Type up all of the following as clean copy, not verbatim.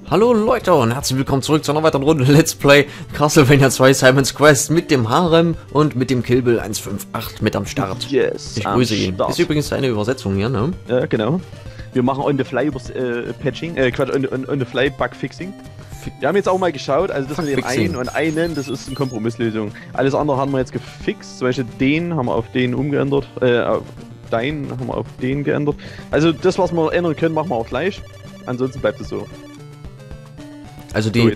Hallo Leute und herzlich willkommen zurück zu einer weiteren Runde Let's Play Castlevania 2 Simon's Quest mit dem Harem und mit dem Kill Bill 158 mit am Start. Yes, ich grüße ihn. Ist übrigens eine Übersetzung hier, ne? Ja, genau. Wir machen on the fly Patching, Quatsch, on the fly Bug Fixing. Wir haben jetzt auch mal geschaut, also das mit dem einen und einen, das ist eine Kompromisslösung. Alles andere haben wir jetzt gefixt, zum Beispiel den haben wir auf den umgeändert, auf deinen haben wir auf den geändert. Also das, was wir ändern können, machen wir auch gleich. Ansonsten bleibt es so. Also die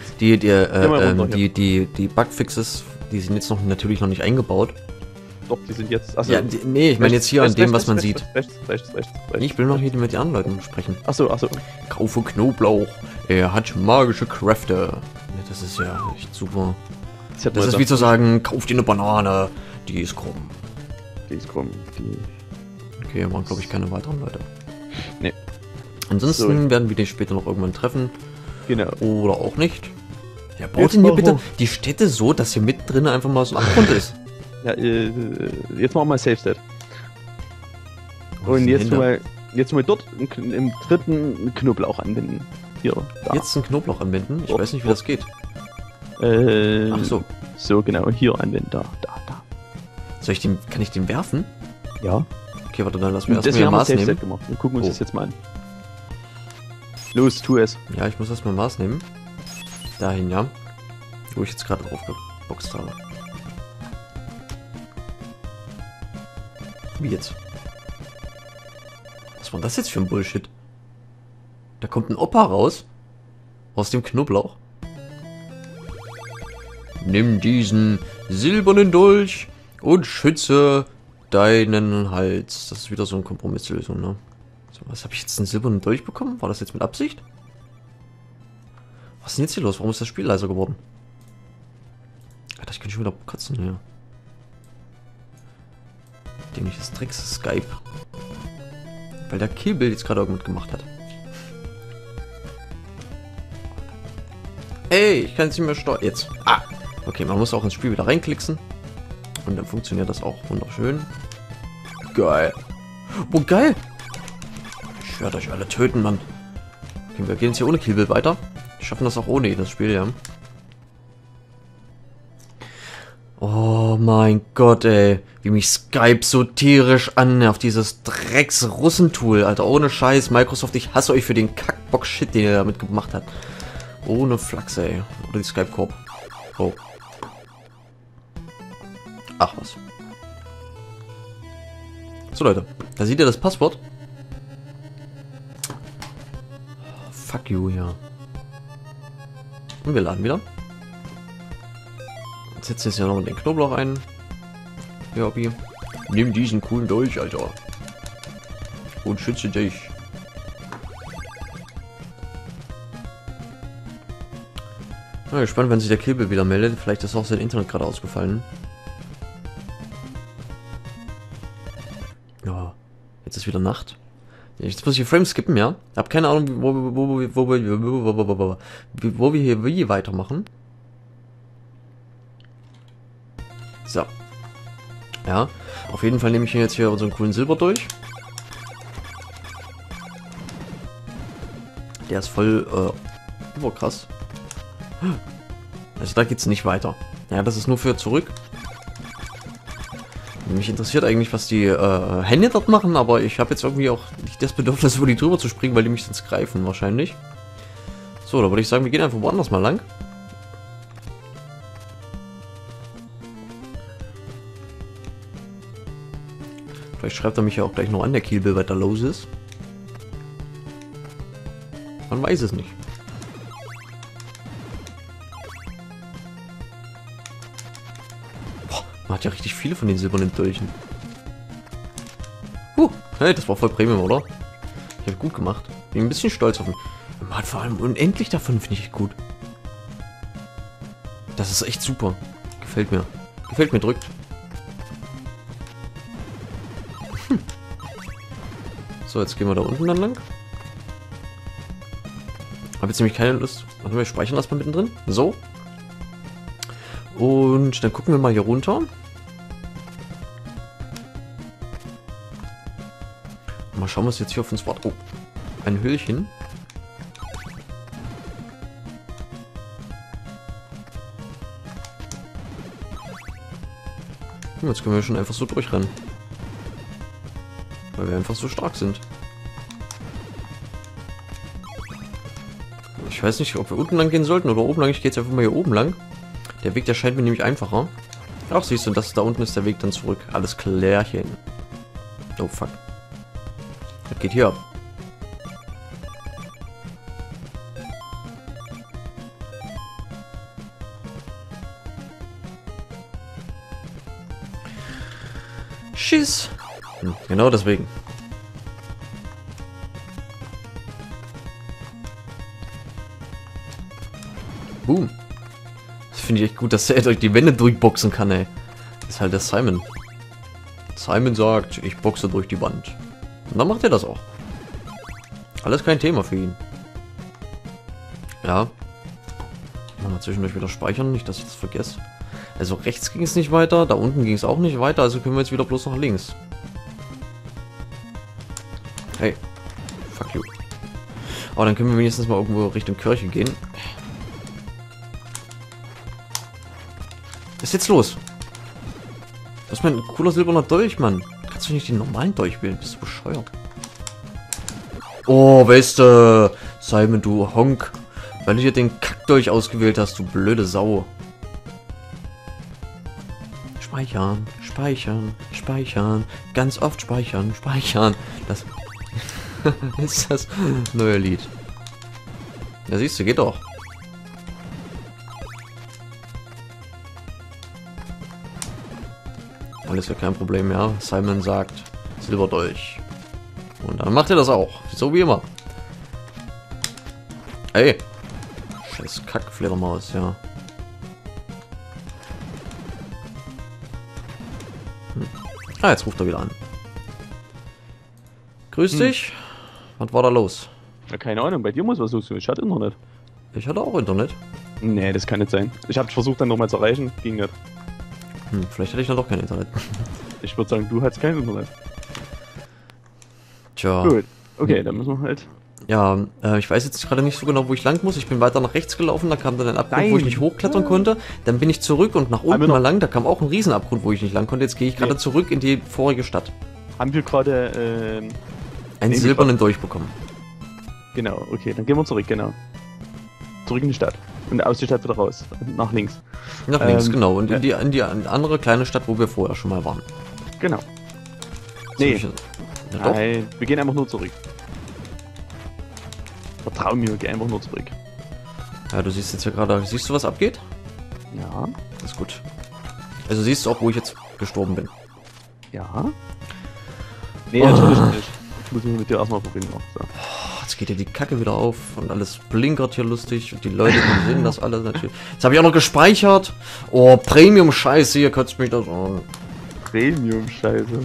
Bugfixes, die sind jetzt natürlich noch nicht eingebaut. Doch, die sind jetzt. Achso. Ja, nee, ich meine jetzt hier an dem, was man sieht. Rechts. Ich will noch hier mit den anderen Leuten sprechen. Achso. Kaufe Knoblauch. Er hat magische Kräfte. Ja, das ist ja echt super. Das ist wie zu sagen, kauf dir eine Banane. Die ist krumm. Okay, hier waren glaube ich keine weiteren Leute. Nee. Ansonsten werden wir den später noch irgendwann treffen. Genau. Oder auch nicht. Ja, baut denn hier bitte die Städte so, dass hier mittendrin einfach mal so ein Abgrund ist. Ja, jetzt machen wir mal Safe State. Und jetzt mal dort im dritten Knoblauch anwenden. Hier, da. Jetzt einen Knoblauch anwenden? Ich weiß nicht, wie das geht. Ach so. So, genau, hier anwenden, da. Kann ich den werfen? Ja. Okay, warte, dann lass mir erstmal ein Maß nehmen. Gemacht. Wir gucken uns das jetzt mal an. Los, tu es. Ja, ich muss erstmal Maß nehmen. Dahin, ja. Wo ich jetzt gerade aufgeboxt habe. Wie jetzt? Was war das jetzt für ein Bullshit? Da kommt ein Opa raus. Aus dem Knoblauch. Nimm diesen silbernen Dolch und schütze deinen Hals. Das ist wieder so eine Kompromisslösung, ne? So, was habe ich jetzt einen silbernen Dolch bekommen? War das jetzt mit Absicht? Was ist denn jetzt hier los? Warum ist das Spiel leiser geworden? Alter, ich kann schon wieder kotzen hier. Dämliches Tricks Skype. Weil der Kill Bill jetzt gerade irgendwas gemacht hat. Ey, ich kann jetzt nicht mehr steuern. Jetzt. Ah! Okay, man muss auch ins Spiel wieder reinklicksen. Und dann funktioniert das auch wunderschön. Geil. Oh, geil! Ich werde euch alle töten, Mann. Okay, wir gehen jetzt hier ohne Kill Bill weiter. Wir schaffen das auch ohne das Spiel, ja. Oh mein Gott, ey. Wie mich Skype so tierisch annervt. Dieses Drecks-Russen-Tool, Alter. Ohne Scheiß. Microsoft, ich hasse euch für den Kackbock-Shit, den ihr damit gemacht habt. Ohne Flachs, ey. Oder die Skype-Corp. Oh. Ach was. So, Leute. Da seht ihr das Passwort. Fuck you, ja. Und wir laden wieder. Jetzt setzt jetzt ja noch den Knoblauch ein. Ja, Obi. Nimm diesen coolen Dolch, Alter. Und schütze dich. Ja, gespannt, wenn sich der Kill Bill wieder meldet. Vielleicht ist auch sein Internet gerade ausgefallen. Ja, jetzt ist wieder Nacht. Jetzt muss ich Frames skippen, ja. Hab keine Ahnung, wo wir hier wie weitermachen. So. Ja, auf jeden Fall nehme ich jetzt hier unseren coolen Silberdolch. Der ist voll überkrass. Also da geht's nicht weiter. Ja, das ist nur für zurück. Mich interessiert eigentlich, was die Hände dort machen, aber ich habe jetzt irgendwie auch nicht das Bedürfnis, über die drüber zu springen, weil die mich sonst greifen wahrscheinlich. So, da würde ich sagen, wir gehen einfach woanders mal lang. Vielleicht schreibt er mich ja auch gleich noch an, der Kill Bill, was da los ist. Man weiß es nicht. Man hat ja richtig viele von den silbernen Dolchen. Hey, das war voll Premium, oder? Ich habe gut gemacht. Bin ein bisschen stolz auf ihn. Man hat vor allem unendlich davon, finde ich gut. Das ist echt super. Gefällt mir. Gefällt mir, drückt. So, jetzt gehen wir da unten dann lang. Habe jetzt nämlich keine Lust. Warte, wir speichern das mal mittendrin. So. Und dann gucken wir mal hier runter. Mal schauen, was jetzt hier auf uns wartet. Oh, ein Höhlchen. Jetzt können wir schon einfach so durchrennen. Weil wir einfach so stark sind. Ich weiß nicht, ob wir unten lang gehen sollten oder oben lang. Ich gehe jetzt einfach mal hier oben lang. Der Weg, der scheint mir nämlich einfacher. Ach, siehst du, das da unten ist der Weg dann zurück. Alles klärchen. Oh, fuck. Das geht hier ab. Schieß. Genau deswegen. Boom. Das finde ich echt gut, dass er durch die Wände durchboxen kann, ey. Das ist halt der Simon. Simon sagt, ich boxe durch die Wand. Und dann macht er das auch. Alles kein Thema für ihn. Ja. Mal zwischendurch wieder speichern, nicht, dass ich das vergesse. Also rechts ging es nicht weiter, da unten ging es auch nicht weiter, also können wir jetzt wieder bloß nach links. Hey. Fuck you. Aber dann können wir wenigstens mal irgendwo Richtung Kirche gehen. Was ist jetzt los? Das ist mein cooler silberner Dolch, Mann. Kannst du nicht den normalen Dolch wählen? Bist du bescheuert? Oh, weißt du, Simon, du Honk. Weil du hier den Kackdolch ausgewählt hast, du blöde Sau. Speichern, speichern, speichern. Ganz oft speichern, speichern. Das ist das neue Lied. Ja, siehst du, geht doch. Alles ja kein Problem, ja. Simon sagt Silberdolch. Und dann macht er das auch. So wie immer. Ey. Scheiß Kackfledermaus, ja. Ah, jetzt ruft er wieder an. Grüß dich. Was war da los? Ja, keine Ahnung, bei dir muss was los sein. Ich hatte Internet. Ich hatte auch Internet. Nee, das kann nicht sein. Ich habe versucht dann nochmal zu erreichen, ging nicht. Vielleicht hätte ich dann doch kein Internet. Ich würde sagen, du hattest kein Internet. Tja. Gut, okay, dann müssen wir halt... Ja, ich weiß jetzt gerade nicht so genau, wo ich lang muss. Ich bin weiter nach rechts gelaufen, da kam dann ein Abgrund, wo ich nicht hochklettern konnte. Dann bin ich zurück und nach unten mal lang, da kam auch ein Riesenabgrund, wo ich nicht lang konnte. Jetzt gehe ich gerade zurück in die vorige Stadt. Haben wir gerade einen silbernen Dolch bekommen. Genau, okay, dann gehen wir zurück, genau. Zurück in die Stadt. Und aus der Stadt wieder raus. Nach links. Nach links, genau. Und in die andere kleine Stadt, wo wir vorher schon mal waren. Genau. Nee. Nein, wir gehen einfach nur zurück. Vertrau mir, geh einfach nur zurück. Ja, du siehst jetzt ja gerade, siehst du, was abgeht? Ja. Das ist gut. Also siehst du auch, wo ich jetzt gestorben bin. Ja. Nee, natürlich nicht. Ich muss mich mit dir erstmal verbinden. So. Jetzt geht ja die Kacke wieder auf und alles blinkert hier lustig und die Leute die sehen das alles natürlich. Jetzt habe ich auch noch gespeichert. Oh, Premium-Scheiße, hier kotzt mich das an. Premium-Scheiße.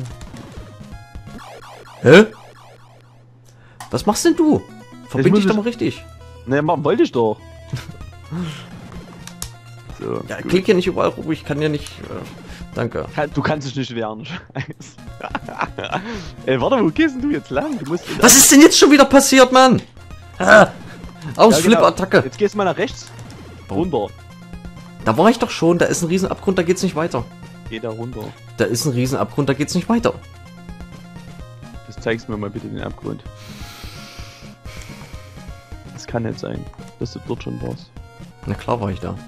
Hä? Was machst denn du? Verbind dich doch mal richtig. Ne, machen wollte ich doch. So, ja, klick ja nicht überall rum, ich kann ja nicht... danke. Du kannst dich nicht wehren, Scheiße. Ey, warte, wo gehst denn du jetzt lang? Du musst was ist denn jetzt schon wieder passiert, Mann? Ausflip-Attacke. Jetzt gehst du mal nach rechts. Runter. Da war ich doch schon, da ist ein Riesenabgrund, da geht's nicht weiter. Geh da runter. Da ist ein Riesenabgrund, da geht's nicht weiter. Das zeigst mir mal bitte den Abgrund. Das kann nicht sein, dass du dort schon warst. Na klar war ich da.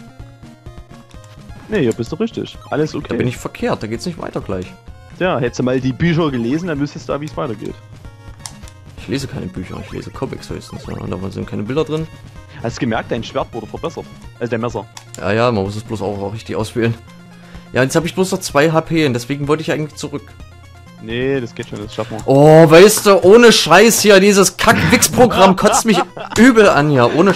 Ne, hier bist du richtig. Alles okay. Da bin ich verkehrt, da geht's nicht weiter gleich. Ja, hättest du mal die Bücher gelesen, dann wüsstest du, wie es weitergeht. Ich lese keine Bücher, ich lese Comics höchstens. Ja, da sind keine Bilder drin. Hast du gemerkt, dein Schwert wurde verbessert? Also dein Messer. Ja, man muss es bloß auch richtig auswählen. Ja, jetzt habe ich bloß noch 2 HP und deswegen wollte ich eigentlich zurück. Nee, das geht schon, das schaffen wir. Oh, weißt du, ohne Scheiß hier, dieses Kack-Wix-Programm kotzt mich übel an hier. Ohne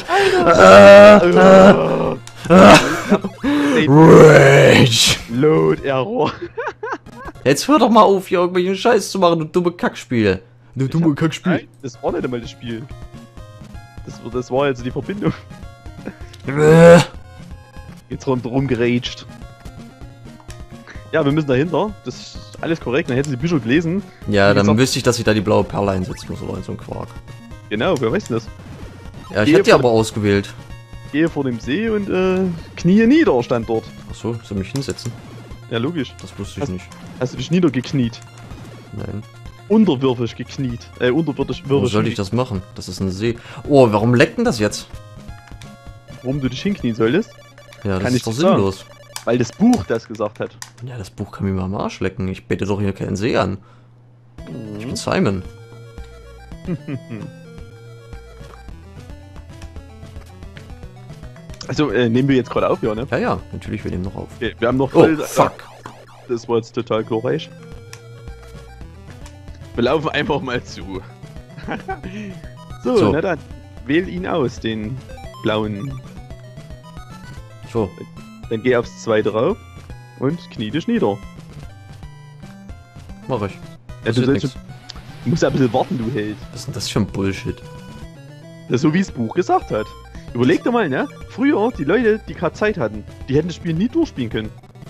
Rage. Load Error. Jetzt hör doch mal auf, hier irgendwelchen Scheiß zu machen, du dumme Kackspiel. Du dumme Kackspiel. Nein, das war nicht einmal das Spiel. Das war jetzt die Verbindung. Jetzt rundherum geraged. Ja, wir müssen dahinter. Das ist alles korrekt. Dann hätten sie die Bücher gelesen. Ja, dann wüsste ich, dass ich da die blaue Perle einsetzen muss oder so ein Quark. Genau, wer weiß denn das? Ja, ich hätte die aber ausgewählt. Gehe vor dem See und Knie nieder stand dort. Achso, soll mich hinsetzen? Ja, logisch. Das wusste ich nicht. Hast du dich niedergekniet? Nein. Unterwürfig gekniet. Unterwürfig. Wo soll ich das machen? Das ist ein See. Oh, warum leckt denn das jetzt? Warum du dich hinknien solltest? Ja, das Kann ist ich doch nicht sagen. sinnlos. Weil das Buch das gesagt hat. Ja, das Buch kann mir mal am Arsch lecken. Ich bete doch hier keinen See an. Ich bin Simon. Also, nehmen wir jetzt gerade auf, ja, ne? Ja, ja, natürlich, wir nehmen noch auf. Okay, wir haben noch Oh, voll... fuck. Das war jetzt total glorreich. Wir laufen einfach mal zu. so, So. na dann. Wähl ihn aus, den blauen. So, Dann geh aufs 2 drauf und knie dich nieder. mach ich. Ja, Passiert du nix. musst ein bisschen warten, du Held. Was ist denn das für ein Bullshit? Das ist so, wie das Buch gesagt hat. Überleg dir mal, ne? Früher, die Leute, die gerade Zeit hatten, die hätten das Spiel nie durchspielen können.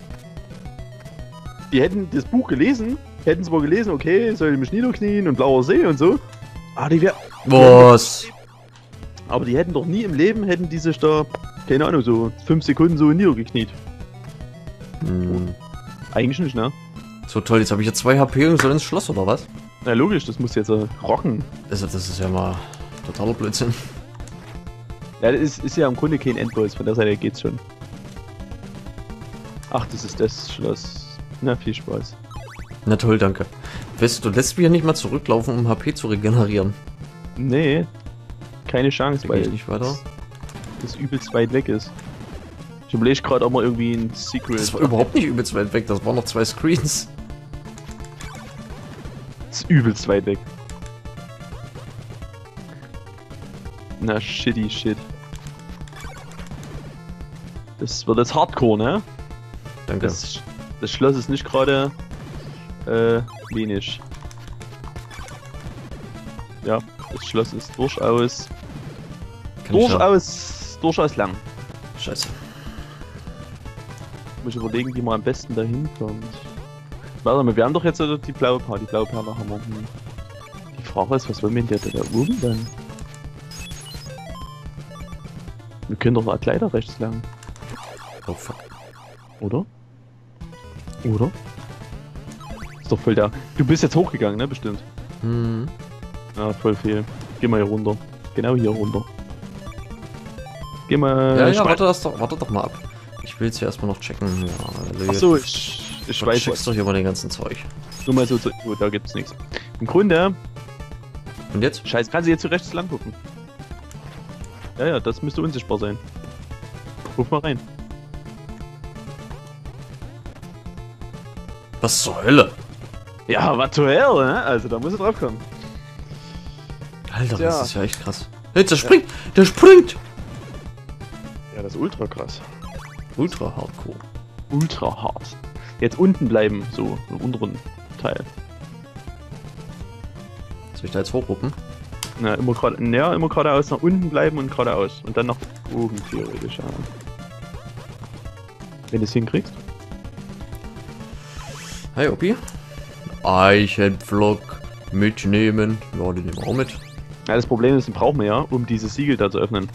Die hätten das Buch gelesen, hätten zwar gelesen, okay, soll ich mich niederknien und blauer See und so. Aber Was? aber die hätten doch nie im Leben, hätten die sich da, keine Ahnung, so 5 Sekunden so niedergekniet. Hm. Eigentlich nicht, ne? So toll, jetzt habe ich ja 2 HP und soll ins Schloss, oder was? Na logisch, das muss jetzt rocken. Also, das ist ja mal totaler Blödsinn. Ja, das ist ja im Grunde kein Endboss, von der Seite geht's schon. Ach, das ist das Schloss. Na, viel Spaß. Na toll, danke. Weißt du, du lässt mich ja nicht mal zurücklaufen, um HP zu regenerieren. Nee, keine Chance, Da gehe weil ich nicht weiter. das übelst weit weg ist. Ich überlege gerade, ob man irgendwie ein Secret... Das war überhaupt nicht übelst weit weg, das waren noch 2 Screens. Das ist übelst weit weg. Na, shitty shit. Das wird jetzt Hardcore, ne? Danke. Das Schloss ist nicht gerade wenig. Ja, das Schloss ist durchaus Kann ich ja- durchaus lang. Scheiße. Ich muss überlegen, wie man am besten dahin kommt. Warte mal, wir haben doch jetzt die blaue Perle. Die blaue Perle haben wir. Die Frage ist, was wollen wir denn da oben dann? Wir können doch mal gleich da rechts lang, Oh fuck. oder? Oder? Ist doch voll da. Du bist jetzt hochgegangen, ne? Bestimmt. Hm. Ja, voll viel. Geh mal hier runter. Genau hier runter. Geh mal. Ja, ja, warte doch mal ab. Ich will jetzt hier erstmal noch checken. Ja, Achso, ich du weiß checkst doch hier mal den ganzen Zeug. nur mal so, oh, da gibt's nichts. Im Grunde, Und jetzt? scheiße, kannst du jetzt zu rechts lang gucken. Ja, ja, das müsste unsichtbar sein. Ruf mal rein. Was zur Hölle? Ja, was zur Hell, ne? Also da muss er drauf kommen. Alter, Tja. das ist ja echt krass. Jetzt, der springt! Der springt! Ja, das ist ultra krass. Ultra hardcore. Ultra hart. Jetzt unten bleiben, so im unteren Teil. Soll ich da jetzt hochruppen? Na, immer geradeaus nach unten bleiben und geradeaus. Und dann nach oben theoretisch, ja. Wenn du es hinkriegst. Hi, Opi. Eichenpflock mitnehmen. Ja, den nehmen wir auch mit. Ja, das Problem ist, den brauchen wir ja, um dieses Siegel da zu öffnen.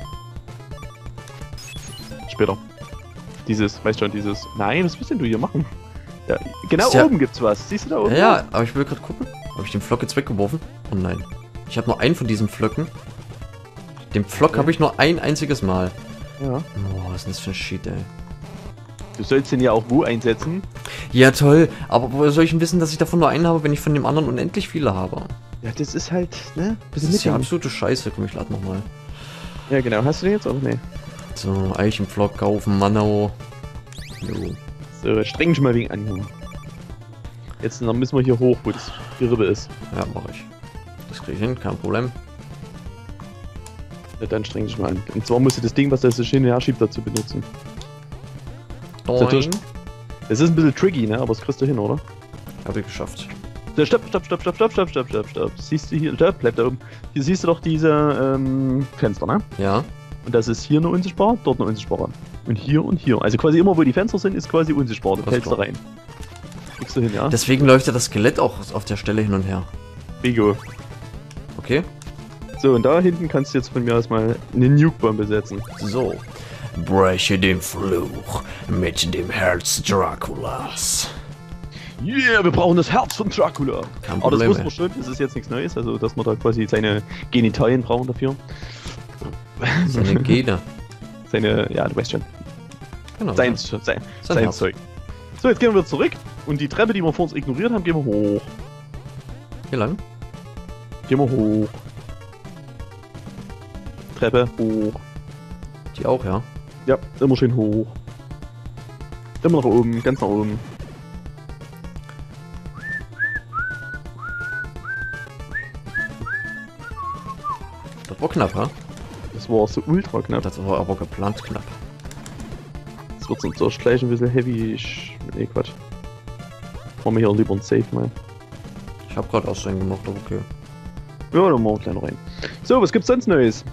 Später. Weißt schon, dieses... Nein, was willst denn du hier machen? Ja, genau Ist ja- oben gibt's was. Siehst du da oben? Ja, ja, aber ich will gerade gucken. Habe ich den Flock jetzt weggeworfen? Oh nein. Ich habe nur einen von diesen Flöcken. Den Flock Okay. habe ich nur ein einziges Mal. Ja. Oh, was ist denn das für ein Shit, ey. Du sollst den ja auch wo einsetzen? Ja, toll. Aber woher soll ich denn wissen, dass ich davon nur einen habe, wenn ich von dem anderen unendlich viele habe? Ja, das ist halt, ne? Das ist ja absolute Scheiße. Komm, ich lade nochmal. Ja, genau. Hast du den jetzt auch? Nee. So, Eichenpflock kaufen, Mannau. Jo. So, streng dich mal wegen an, Junge. Jetzt dann müssen wir hier hoch, wo das Gerippe ist. Ja, mache ich. Das kriege ich hin, kein Problem. Ja, dann streng dich mal an. Und zwar musst du das Ding, was das so schön her schiebt, dazu benutzen. Doing. Es ist ein bisschen tricky, ne? Aber das kriegst du hin, oder? Habe ich geschafft. So, stopp. Siehst du hier, stopp, bleib da oben. Hier siehst du doch diese Fenster, ne? Ja. Und das ist hier eine unsichtbare, dort eine unsichtbare. Und hier und hier. Also quasi immer, wo die Fenster sind, ist quasi unsichtbar. Du Alles fällst da klar. rein. Kriegst du hin, ja? Deswegen läuft ja das Skelett auch auf der Stelle hin und her. Bingo. Okay? So, und da hinten kannst du jetzt von mir aus mal eine Nuke-Bombe setzen. So. breche den Fluch mit dem Herz Draculas. Yeah, wir brauchen das Herz von Dracula. Kein Aber das Problem, wussten wir schon, das ist jetzt nichts Neues, also dass wir da quasi seine Genitalien brauchen dafür. Seine Gene. Seine, ja, du weißt schon. Genau. Sein Herz. Zeug. So, jetzt gehen wir wieder zurück und die Treppe, die wir vor uns ignoriert haben, gehen wir hoch. Hier lang? Gehen wir hoch. Treppe hoch. Die auch, ja. Ja, immer schön hoch. Immer nach oben, ganz nach oben. Das war knapp, ha? Das war so ultra knapp. Das war aber geplant knapp. Das wird uns erst gleich ein bisschen heavy. Nee, Quatsch. Machen wir hier lieber ein Safe mal. Ich habe gerade Aussteigen gemacht, aber okay. Ja, dann machen wir gleich noch rein. So, was gibt's sonst Neues?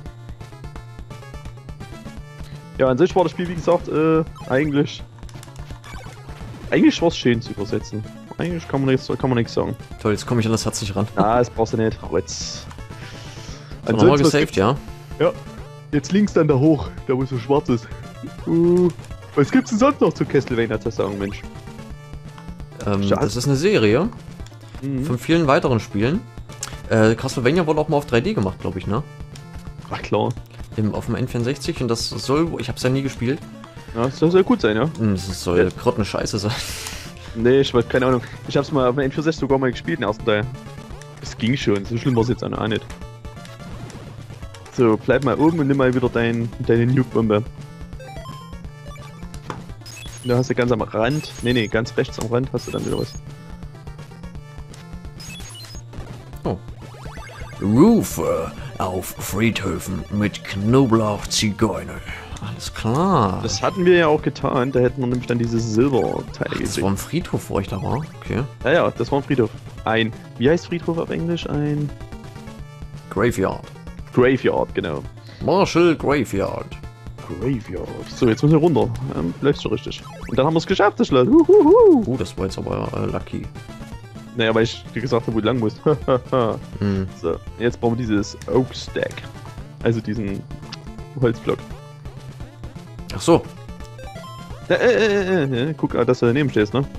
Ja, an sich war das Spiel, wie gesagt, eigentlich war es schön zu übersetzen. Eigentlich kann man nichts sagen. Toll, jetzt komme ich an das Herz nicht ran. Ah, das brauchst du nicht. Rotz. So, nochmal gesaved, ja? Ja. Jetzt links dann da hoch, da wo so schwarz ist. Was gibt's denn sonst noch zu Castlevania zu sagen, Mensch? Das ist eine Serie Mhm. von vielen weiteren Spielen. Castlevania wurde auch mal auf 3D gemacht, glaube ich, ne? Ach klar. Auf dem N64 und das soll, ich habe es ja nie gespielt. Ja, das soll gut sein, ja? Das soll grottenscheiße Scheiße sein. Nee, ich weiß, keine Ahnung. Ich hab's mal auf dem N64 sogar mal gespielt, den ersten Teil. Es ging schon, so schlimm war es jetzt auch nicht. So, bleib mal oben und nimm mal wieder deine Nuke-Bombe. Da hast du ganz am Rand, nee, ganz rechts am Rand hast du dann wieder was. Oh. Rufe auf Friedhöfen mit Knoblauch-Zigeuner. Alles klar. Das hatten wir ja auch getan, da hätten wir nämlich dann dieses Silberteil Das gekriegt. war ein Friedhof, wo ich da war. Okay. Ja, das war ein Friedhof. Wie heißt Friedhof auf Englisch? Ein Graveyard. Graveyard, genau. Marshall Graveyard. Graveyard. So, jetzt müssen wir runter. Läuft schon richtig. Und dann haben wir es geschafft, das Schloss. Das war jetzt aber lucky. Naja, weil ich dir gesagt habe, wo du lang musst. Hm. So, jetzt brauchen wir dieses Oak Stack. Also diesen Holzblock. Ach so. Guck, dass du daneben stehst, ne?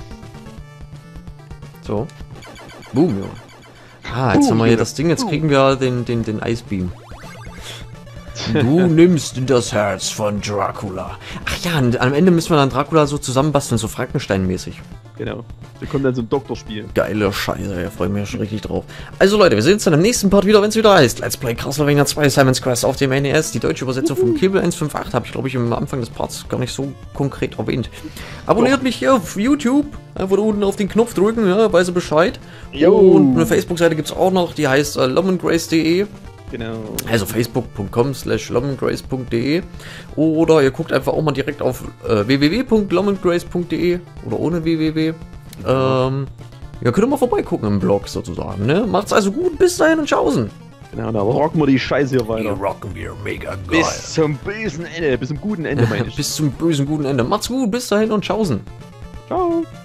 So. Boom, ja. Ah, jetzt Boom, haben wir hier Junge. das Ding, jetzt Boom. kriegen wir den Eisbeam. Du nimmst das Herz von Dracula. Ach ja, und am Ende müssen wir dann Dracula so zusammenbasteln, so Frankenstein-mäßig. Genau. Da kommt dann so ein Doktorspiel. Geile Scheiße, da freue ich mich ja schon richtig drauf. Also Leute, wir sehen uns dann im nächsten Part wieder, wenn es wieder heißt Let's Play Castlevania 2 Simon's Quest auf dem NES. Die deutsche Übersetzung von Kibbel 158 habe ich, glaube ich, am Anfang des Parts gar nicht so konkret erwähnt. Abonniert mich hier auf YouTube, einfach da unten auf den Knopf drücken, ja, weiß ihr Bescheid. Jo. Und eine Facebook-Seite gibt es auch noch, die heißt lomongrace.de. Genau. Also facebook.com/lomongrace.de oder ihr guckt einfach auch mal direkt auf www.lomongrace.de oder ohne www. Ja, könnt ihr mal vorbeigucken im Blog sozusagen, ne? Macht's also gut, bis dahin und tschaußen. Genau, da rocken wir die Scheiße hier Hier weiter. rocken wir mega geil. Bis zum bösen Ende, bis zum guten Ende, meine ich. Bis zum bösen guten Ende. Macht's gut, bis dahin und tschaußen. Ciao.